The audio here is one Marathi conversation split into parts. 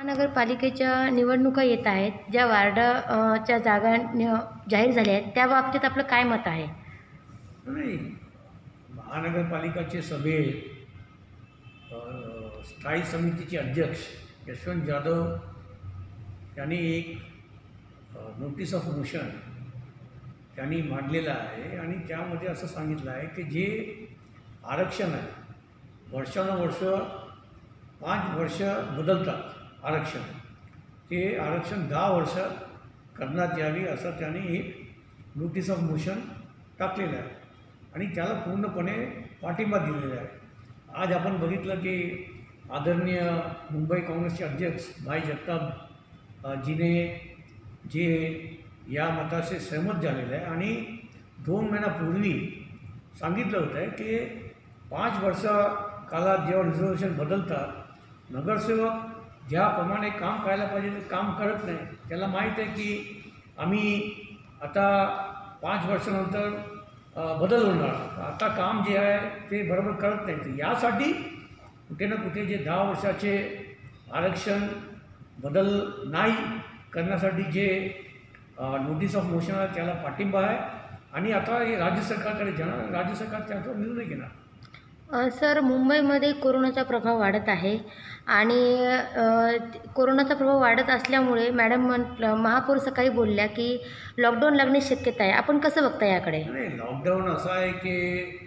महानगरपालिकेच्या निवडणुका येत आहेत. ज्या च्या जागा जाहीर झाल्या आहेत, त्या बाबतीत आपलं काय मत आहे? नाही, महानगरपालिकाचे सभेत स्थायी समितीचे अध्यक्ष यशवंत जाधव यांनी एक नोटीस ऑफ मोशन त्यांनी मांडलेलं आहे आणि त्यामध्ये असं सांगितलं आहे की जे आरक्षण आहे वर्षानुवर्ष 5 वर्ष बदलतात आरक्षण, ते आरक्षण 10 वर्ष करण्यात यावी असं त्यांनी एक नोटीस ऑफ मोशन टाकलेलं आहे आणि त्याला पूर्णपणे पाठिंबा दिलेला आहे. आज आपण बघितलं की आदरणीय मुंबई काँग्रेसचे अध्यक्ष भाई जगताप जीने जे या मताशी सहमत झालेलं आहे आणि 2 महिन्यापूर्वी सांगितलं होतं की 5 वर्ष कालात जेव्हा रिझर्वेशन बदलतात, नगरसेवक ज्याप्रमाणे काम करायला पाहिजे ते काम करत नाही. त्याला माहीत आहे की आम्ही आता 5 वर्षानंतर बदल होणार, आता काम जे आहे ते बरोबर करत नाही. तर यासाठी कुठे ना कुठे जे 10 वर्षाचे आरक्षण बदल नाही करण्यासाठी जे नोटीस ऑफ मोशन आहे त्याला पाठिंबा आहे आणि आता हे राज्य सरकारकडे जाणार, राज्य सरकार त्याचा निर्णय घेणार. सर, मुंबईमध्ये कोरोनाचा प्रभाव वाढत आहे आणि कोरोनाचा प्रभाव वाढत असल्यामुळे मॅडम महापौर सकाळी बोलल्या की लॉकडाऊन लागण्याची शक्यता आहे. आपण कसं बघता याकडे? नाही, लॉकडाऊन असं आहे की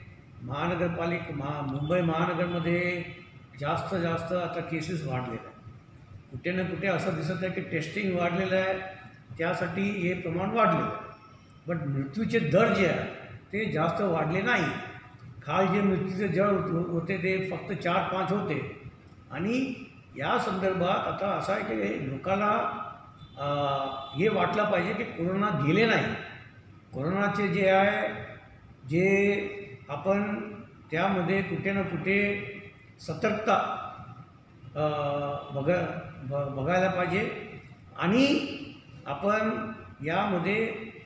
मुंबई महानगरमध्ये जास्त आता केसेस वाढलेले आहे. कुठे ना कुठे असं दिसत आहे की टेस्टिंग वाढलेलं आहे, त्यासाठी हे प्रमाण वाढलेलं आहे. बट मृत्यूचे दर जे आहे ते जास्त वाढले नाही. काल जे मृत्यूचे दर होते ते फक्त 4-5 होते आणि या संदर्भात आता असं आहे की लोकांना हे वाटलं पाहिजे की कोरोना गेले नाही. कोरोनाचे जे आहे जे आपण त्यामध्ये कुठे ना कुठे सतर्कता बघायला पाहिजे आणि आपण यामध्ये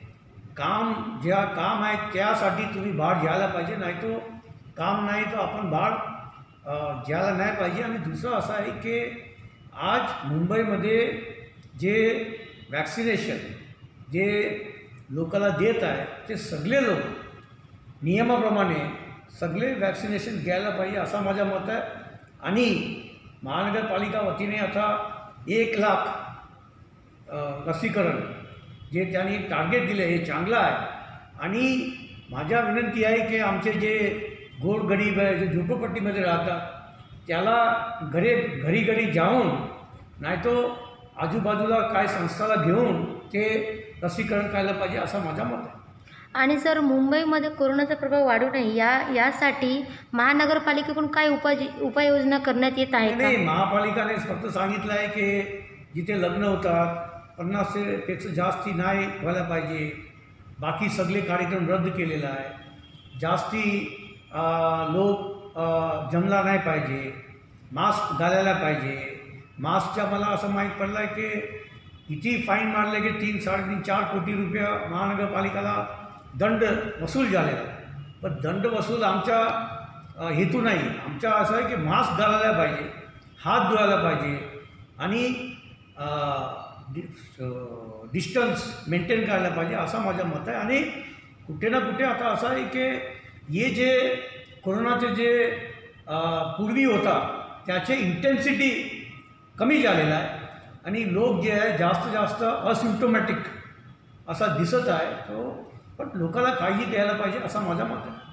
काम आहे त्यासाठी तुम्ही भाग घ्यायला पाहिजे, नाही तो काम नाही तर आपण भाग घ्यायला नाही पाहिजे. आणि दुसरं असं आहे की आज मुंबईमध्ये जे वॅक्सिनेशन जे लोकांना देत आहे ते सगळे लोक नियमाप्रमाणे सगळे वॅक्सिनेशन घ्यायला पाहिजे असं माझं मत आहे. आणि महानगरपालिका वतीने आता 1 लाख लसीकरण जे त्यांनी टार्गेट दिलं हे चांगलं आहे. आणि माझ्या विनंती आहे की आमचे जे गोरगरीब आहे, जे झोपडपट्टीमध्ये राहतात त्याला घरी जाऊन नाही तो आजूबाजूला काय संस्थाला घेऊन ते लसीकरण करायला पाहिजे असं माझं मत आहे. आणि सर, मुंबईमध्ये कोरोनाचा प्रभाव वाढू नये यासाठी महानगरपालिकेकडून काय उपाययोजना करण्यात येत आहे? नाही, महापालिकाने फक्त सांगितलं आहे की जिथे लग्न होतात 50 पेक्षा जास्ती नाही व्हायला पाहिजे. बाकी सगळे कार्यक्रम रद्द केलेला आहे. जास्ती लोक जमला नाही पाहिजे. मास्क घालायला पाहिजे. मास्कच्या मला असं माहीत पडलं आहे की इथे फाईन मारले की 3-4.5 कोटी रुपये महानगरपालिकेला दंड वसूल झालेला आहे. पण दंड वसूल आमच्या हेतू नाही. आमच्या असं आहे की मास्क घालायला पाहिजे, हात धुवायला पाहिजे आणि डिस्टन्स मेंटेन करायला पाहिजे असं माझं मत आहे. आणि कुठे ना कुठे आता असं आहे की हे जे कोरोनाचे जे पूर्वी होता त्याचे इंटेन्सिटी कमी झालेला आहे आणि लोक जे आहे जास्त असिम्प्टोमॅटिक असा दिसत आहे. तो पण लोकांना काळजी द्यायला पाहिजे असं माझं मत आहे.